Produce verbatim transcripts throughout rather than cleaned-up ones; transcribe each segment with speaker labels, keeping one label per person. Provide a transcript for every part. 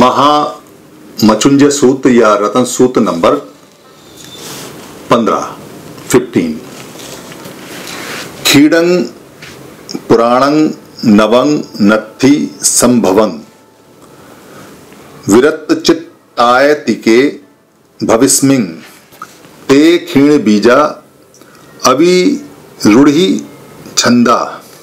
Speaker 1: महामचुंजय सूत्र या रतन सूत्र नंबर पंद्रह फिफ्टीन। खीडं पुराणं नवं नत्थि संभवं विरतचित्तायतिके भविस्मिं ते क्षीण बीजा अविरूढ़ि छंदा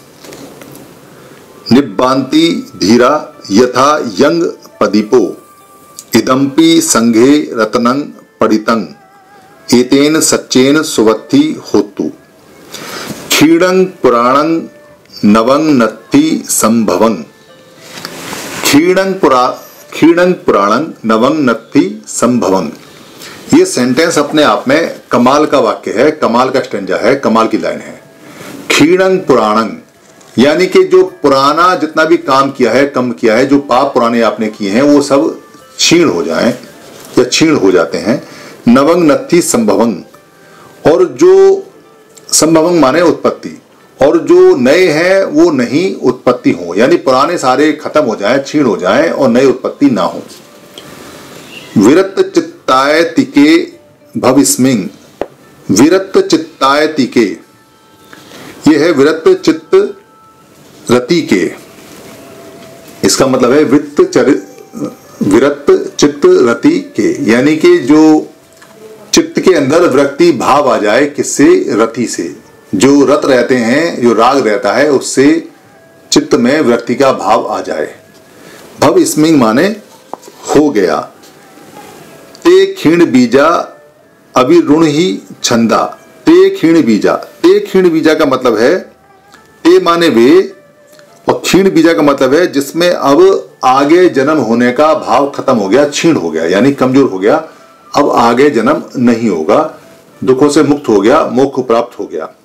Speaker 1: निब्बान्ति धीरा यथा यंग पदीपो इदम्पि संघे रत्नं पडितं एतेन सच्चेन सुवत्ति होतु। क्षीणं पुराणं नवं नत्थि संभवं। क्षीणं पुरा क्षीणं पुराणं नवं नत्थि संभवं। ये सेंटेंस अपने आप में कमाल का वाक्य है, कमाल का स्टेंजा है, कमाल की लाइन है। क्षीणं पुराणं यानी कि जो पुराना जितना भी काम किया है, कम किया है, जो पाप पुराने आपने किए हैं वो सब क्षीण हो जाएं या क्षीण हो जाते हैं। नवं नत्थि संभवं, और जो संभवं माने उत्पत्ति, और जो नए हैं वो नहीं उत्पत्ति हो, यानी पुराने सारे खत्म हो जाएं, क्षीण हो जाएं और नई उत्पत्ति ना हो। विरत चित्तायतिके भविस्मिं। विरत चित्तायतिके ये है विरत चित्त रति के, इसका मतलब है वित्त विरत चित्त रति के, यानी कि जो चित्त के अंदर विरक्ति भाव आ जाए, किससे? रति से। जो रत रहते हैं, जो राग रहता है, उससे चित्त में विरक्ति का भाव आ जाए। भव स्मिंग माने हो गया। ते क्षीण बीजा अविरूढ़ि छंदा। ते क्षीण बीजा, ते क्षीण बीजा का मतलब है ते माने वे, और क्षीण बीजा का मतलब है जिसमें अब आगे जन्म होने का भाव खत्म हो गया, क्षीण हो गया, यानी कमजोर हो गया, अब आगे जन्म नहीं होगा, दुखों से मुक्त हो गया, मोक्ष प्राप्त हो गया।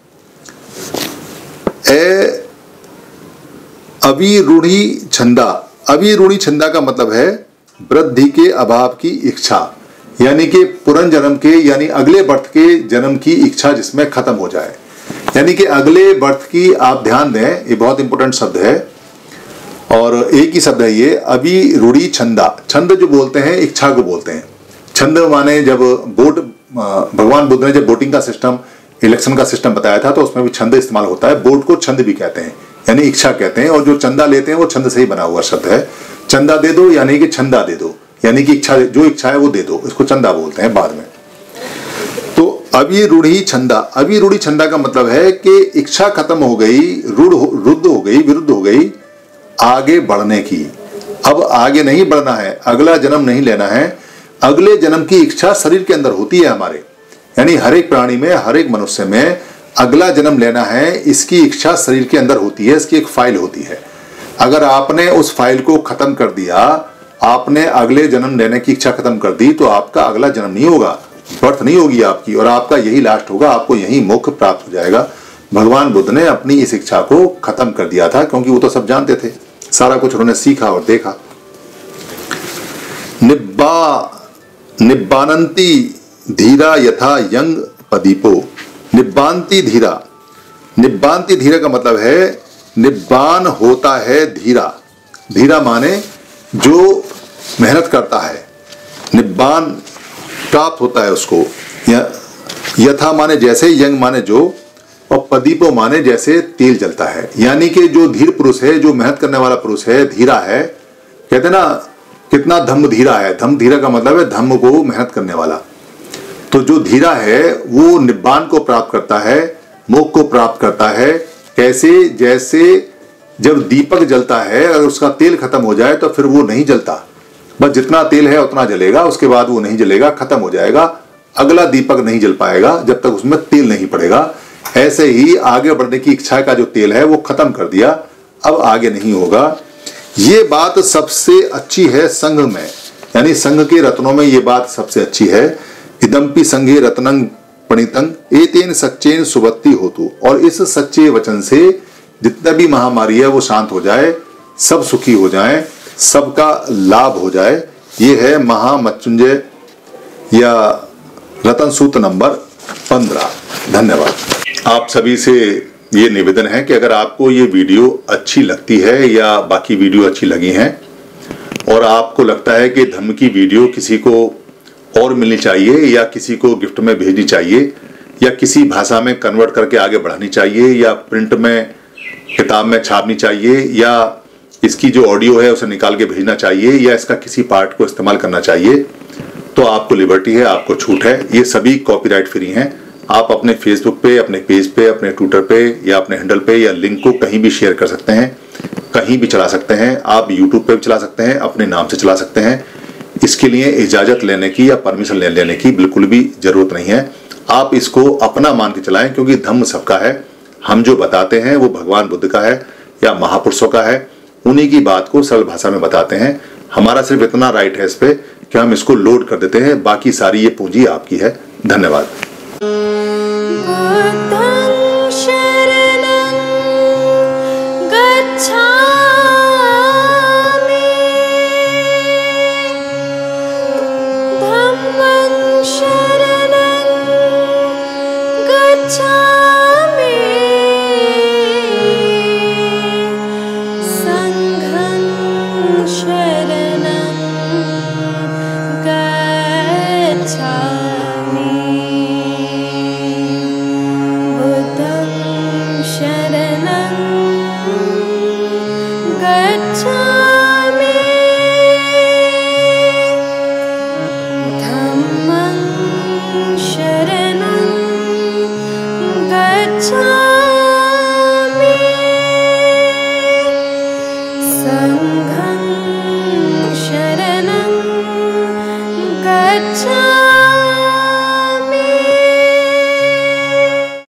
Speaker 1: ए अविरूढ़ि छंदा। अविरूढ़ि छंदा का मतलब है वृद्धि के अभाव की इच्छा, यानी कि पुरन जन्म के यानी अगले बर्थ के जन्म की इच्छा जिसमें खत्म हो जाए, यानी कि अगले बर्थ की आप ध्यान दें, ये बहुत इंपॉर्टेंट शब्द है और एक ही शब्द है ये, अविरूढ़ि छंदा। छंद जो बोलते हैं इच्छा को बोलते हैं। छंद माने जब वोट, भगवान बुद्ध ने जब वोटिंग का सिस्टम, इलेक्शन का सिस्टम बताया था तो उसमें भी छंद इस्तेमाल होता है। वोट को छंद भी कहते हैं, यानी इच्छा कहते हैं, और जो चंदा लेते हैं वो छंद से ही बना हुआ शब्द है। चंदा दे दो यानी कि छंदा दे दो, यानी कि इच्छा, जो इच्छा है वो दे दो, इसको चंदा बोलते हैं बाद में। तो अविरूढ़ि छंदा, अविरूढ़ि छंदा का मतलब है कि इच्छा खत्म हो गई, रूढ़ रुद्ध हो गई, विरुद्ध हो गई आगे बढ़ने की। अब आगे नहीं बढ़ना है, अगला जन्म नहीं लेना है। अगले जन्म की इच्छा शरीर के अंदर होती है हमारे, यानी हर एक प्राणी में, हर एक मनुष्य में अगला जन्म लेना है, इसकी इच्छा शरीर के अंदर होती है, इसकी एक फाइल होती है। अगर आपने उस फाइल को खत्म कर दिया, आपने अगले जन्म लेने की इच्छा खत्म कर दी, तो आपका अगला जन्म नहीं होगा, बर्थ नहीं होगी आपकी, और आपका यही लास्ट होगा, आपको यही मोक्ष प्राप्त हो जाएगा। भगवान बुद्ध ने अपनी इस इच्छा को खत्म कर दिया था, क्योंकि वो तो सब जानते थे, सारा कुछ उन्होंने सीखा और देखा। निब्बा निब्बानंती धीरा यथा यंग पदीपो। निब्बांति धीरा, निब्बांति धीरा का मतलब है निब्बान होता है धीरा। धीरा माने जो मेहनत करता है, निब्बान प्राप्त होता है उसको। यथा माने जैसे, यंग माने जो, और पदीपो माने जैसे तेल जलता है, यानी कि जो धीर पुरुष है, जो मेहनत करने वाला पुरुष है, धीरा है। कहते हैं ना कितना धम्म धीरा है, धम्म धीरा का मतलब है धम्म को मेहनत करने वाला। तो जो धीरा है वो निब्बान को प्राप्त करता है, मोक्ष को प्राप्त करता है। कैसे? जैसे जब दीपक जलता है और उसका तेल खत्म हो जाए तो फिर वो नहीं जलता, बस जितना तेल है उतना जलेगा, उसके बाद वो नहीं जलेगा, खत्म हो जाएगा, अगला दीपक नहीं जल पाएगा जब तक उसमें तेल नहीं पड़ेगा। ऐसे ही आगे बढ़ने की इच्छा का जो तेल है वो खत्म कर दिया, अब आगे नहीं होगा। ये बात सबसे अच्छी है संघ में, यानी संघ के रत्नों में ये बात सबसे अच्छी है। इदम्पि संघे रत्नं पणितं एतेन सच्चेन सुवत्ति होतु। और इस सच्चे वचन से जितना भी महामारी है वो शांत हो जाए, सब सुखी हो जाए, सबका लाभ हो जाए। ये है महामृत्युंजय या रतन सूत्र नंबर पंद्रह। धन्यवाद। आप सभी से ये निवेदन है कि अगर आपको ये वीडियो अच्छी लगती है या बाकी वीडियो अच्छी लगी हैं और आपको लगता है कि धम्म की वीडियो किसी को और मिलनी चाहिए या किसी को गिफ्ट में भेजनी चाहिए या किसी भाषा में कन्वर्ट करके आगे बढ़ानी चाहिए या प्रिंट में किताब में छापनी चाहिए या इसकी जो ऑडियो है उसे निकाल के भेजना चाहिए या इसका किसी पार्ट को इस्तेमाल करना चाहिए, तो आपको लिबर्टी है, आपको छूट है। ये सभी कॉपीराइट फ्री हैं। आप अपने फेसबुक पे, अपने पेज पे, अपने ट्विटर पे या अपने हैंडल पे या लिंक को कहीं भी शेयर कर सकते हैं, कहीं भी चला सकते हैं। आप यूट्यूब पे भी चला सकते हैं, अपने नाम से चला सकते हैं। इसके लिए इजाज़त लेने की या परमिशन ले लेने की बिल्कुल भी ज़रूरत नहीं है। आप इसको अपना मान के चलाएं, क्योंकि धम्म सबका है। हम जो बताते हैं वो भगवान बुद्ध का है या महापुरुषों का है, उन्हीं की बात को सरल भाषा में बताते हैं। हमारा सिर्फ इतना राइट है इस पे कि हम इसको लोड कर देते हैं, बाकी सारी ये पूंजी आपकी है। धन्यवाद।
Speaker 2: Gacchami